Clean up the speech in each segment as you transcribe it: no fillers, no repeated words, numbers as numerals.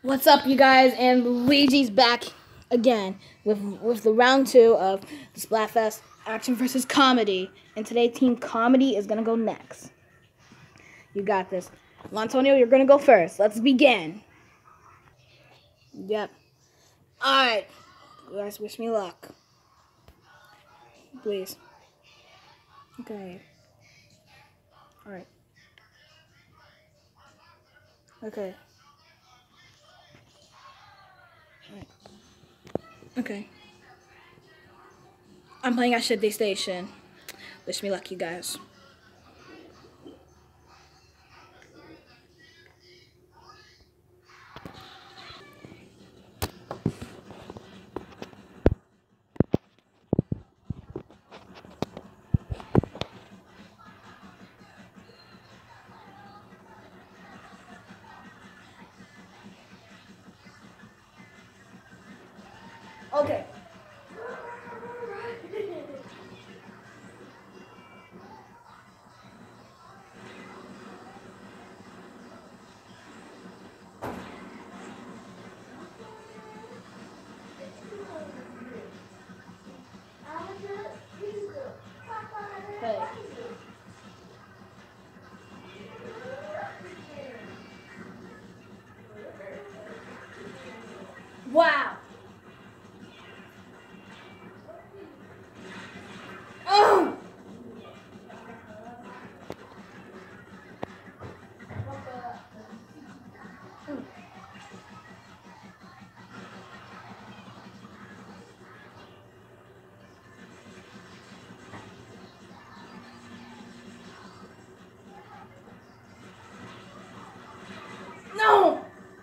What's up, you guys? And Luigi's back again with the round 2 of the Splatfest Action versus Comedy. And today, Team Comedy is gonna go next. You got this, Lantonio. You're gonna go first. Let's begin. Yep. All right, you guys. Wish me luck, please. Okay. All right. Okay. All right. Okay. I'm playing at Shitty Station. Wish me luck, you guys. Okay. Hey. Wow. Oh. No.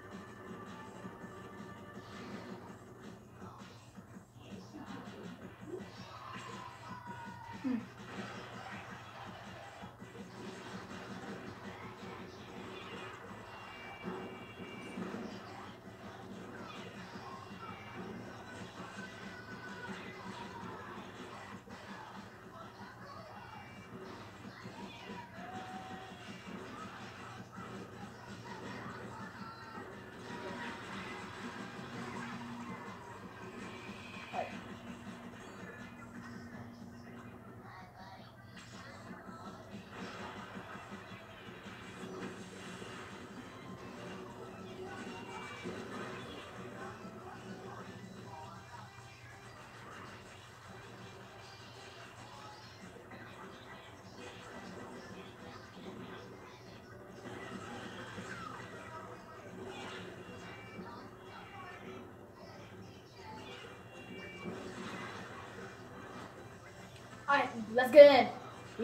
Alright, let's get in.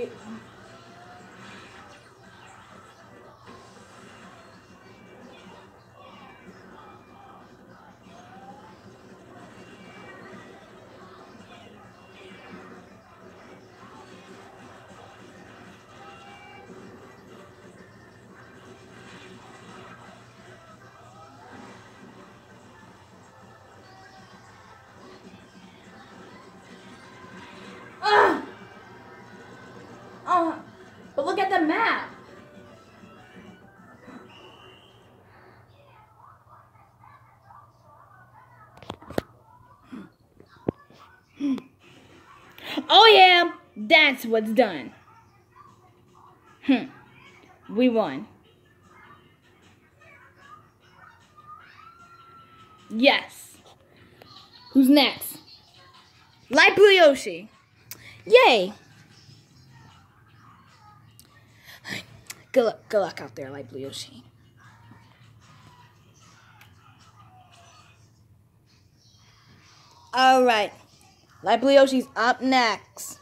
Ah! Oh, but look at the map. Oh yeah, that's what's done. We won. Yes. Who's next? Light Blue Yoshi. Yay. Good luck out there, Light Blue Yoshi. All right. Light Blue Yoshi's up next.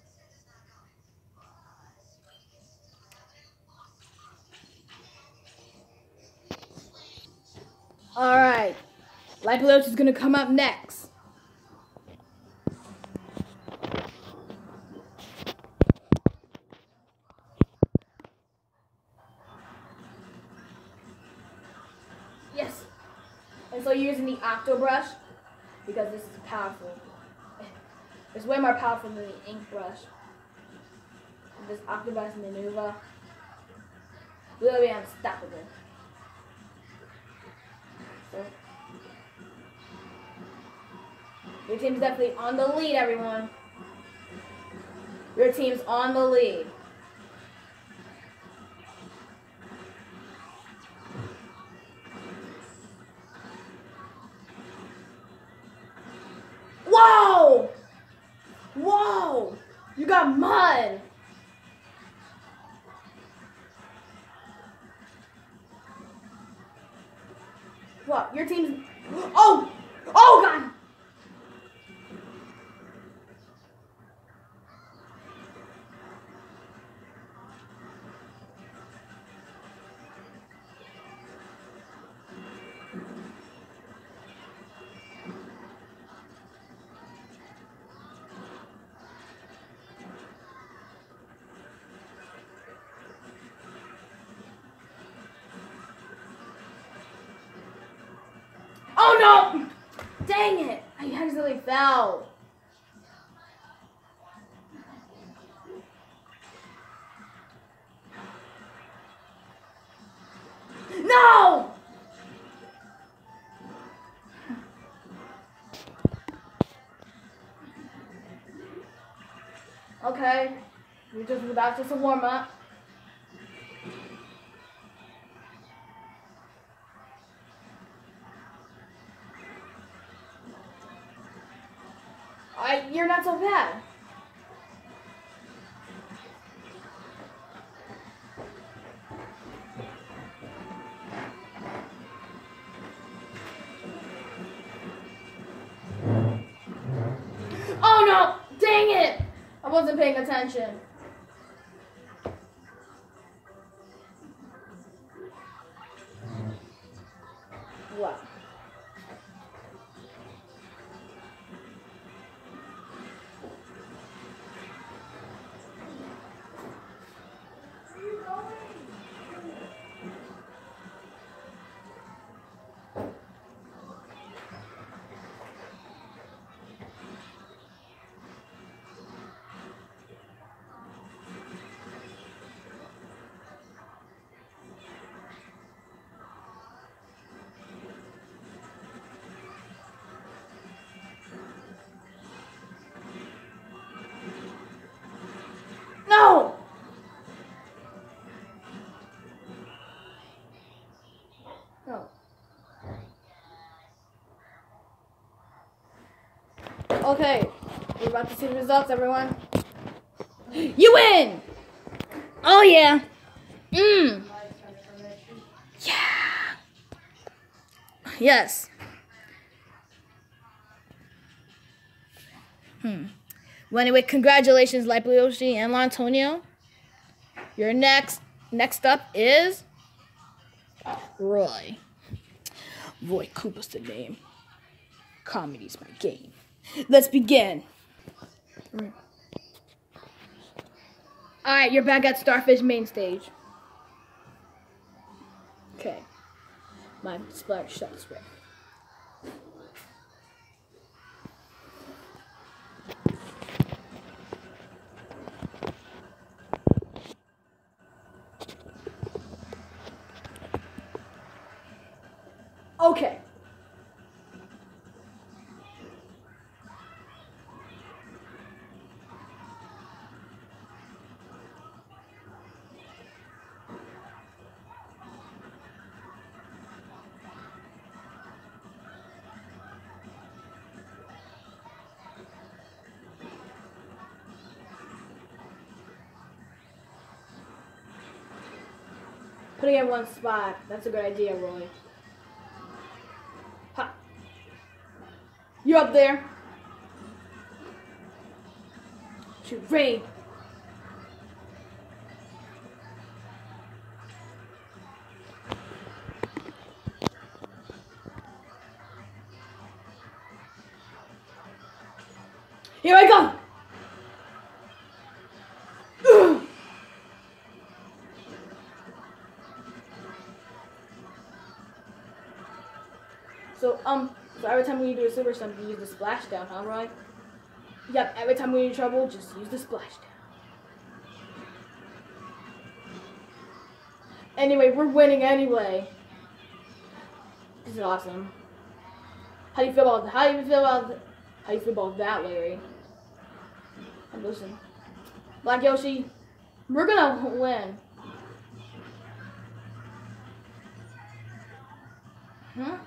All right. Light Blue Yoshi's gonna come up next. Yes. And so you're using the Octo Brush because this is powerful. It's way more powerful than the ink brush. This Octo Brush maneuver will be unstoppable. So Your team's definitely on the lead, everyone. Your team's on the lead. Whoa! Whoa! You got mud! What? Your team's... Oh! Oh, God! Oh, no! Dang it! I accidentally fell. No! Okay. That's just a warm-up. You're not so bad. Oh no! Dang it! I wasn't paying attention. Wow. No! No. Okay, we're about to see the results, everyone. You win! Oh yeah. Yeah. Yes. Well, anyway, congratulations, Lipoyoshi and Antonio. Your next up is Roy. Roy Koopa's the name. Comedy's my game. Let's begin. Alright, you're back at Starfish main stage. Okay. My splash shot spray. Okay. Putting it in one spot. That's a good idea, Roy. Ha. You're up there. Shoot, rain. Here I go. So every time when you do a super stomp, you use the splashdown, huh, Roy? Yep, every time we're in trouble, just use the splashdown. Anyway, we're winning anyway. This is awesome. How do you feel about How you feel about that, Larry? And listen, Black Yoshi, we're gonna win. Huh?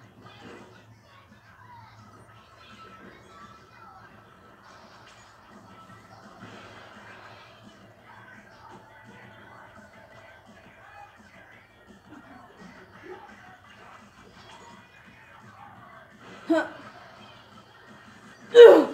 Huh. Ugh.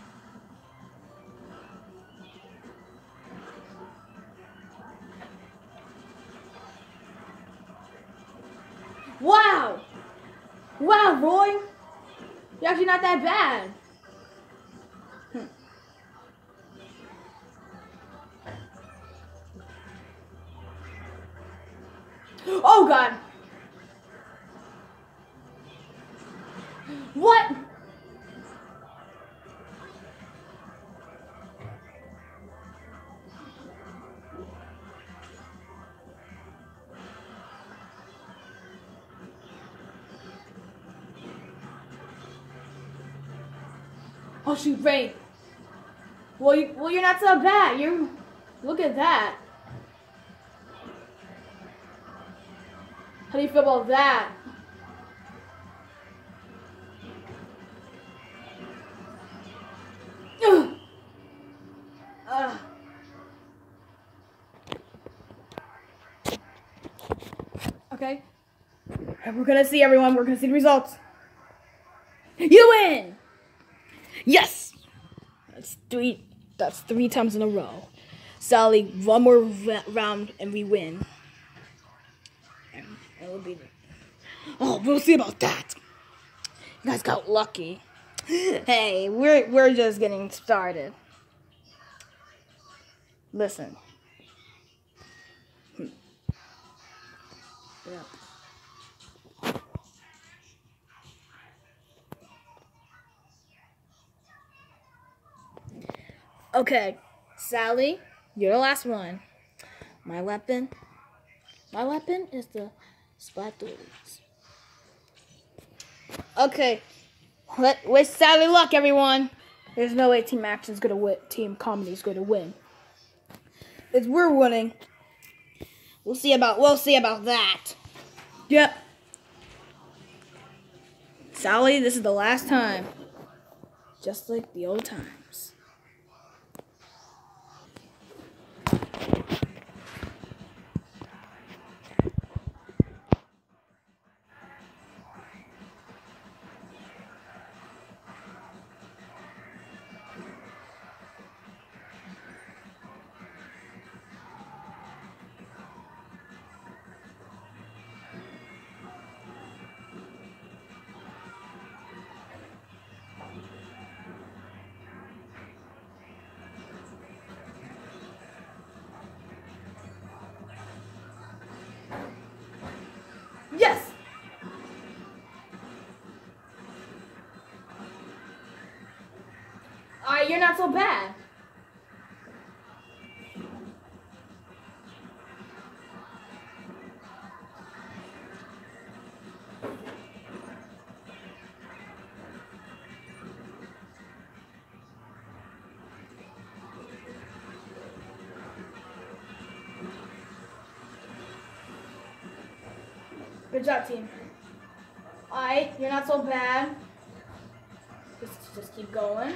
Wow! Wow, Roy! You're actually not that bad. Oh God! What? Oh shoot, Rain. Well, you're not so bad. You're. Look at that. How do you feel about that? Ugh. Okay. We're gonna see, everyone. We're gonna see the results. You win! Yes! That's three times in a row. Sally, one more round and we win. And it'll be. Oh, we'll see about that. You guys got lucky. Hey, we're just getting started. Listen. Yeah. Okay, Sally, you're the last one. My weapon is the Splatulous. Okay, wish Sally luck, everyone. There's no way Team Action's gonna win. Team Comedy's gonna win. We're winning. We'll see about that. Yep. Sally, this is the last time. Just like the old times. Yes! You're not so bad. Good job, team. Alright, you're not so bad. Just keep going.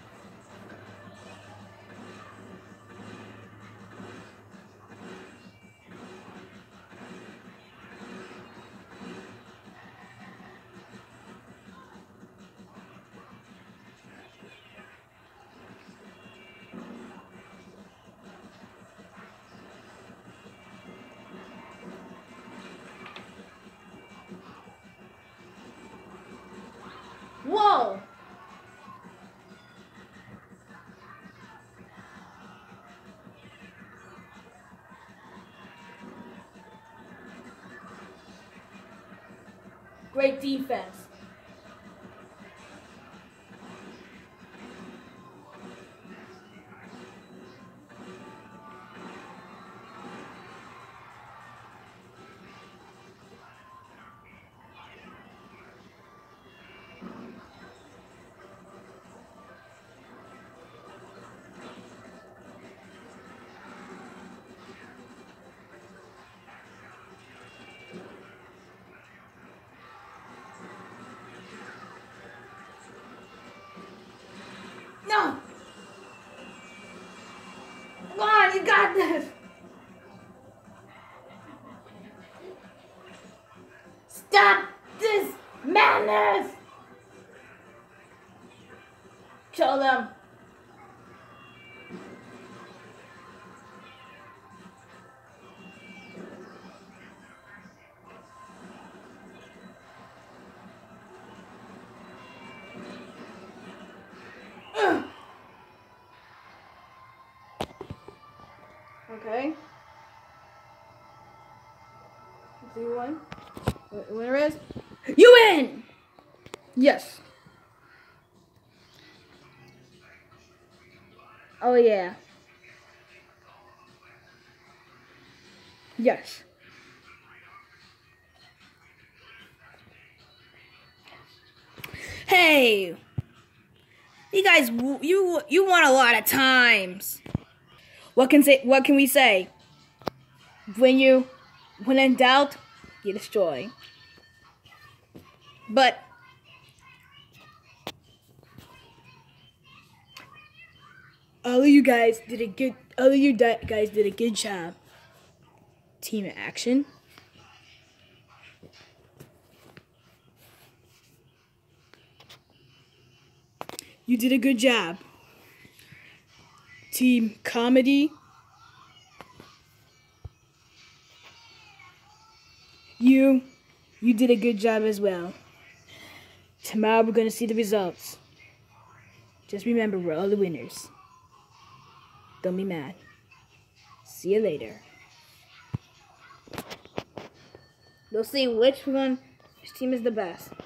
Whoa! Great defense. Kill them. Okay. Let's see who won. Winner is you win. Yes. Oh yeah. Yes. Hey, you guys, you won a lot of times. What can we say? When in doubt, you destroy. But all of you guys did a good job. Team action. You did a good job. Team comedy. You did a good job as well. Tomorrow we're gonna see the results. Just remember, we're all the winners. Don't be mad. See you later. We'll see which team is the best.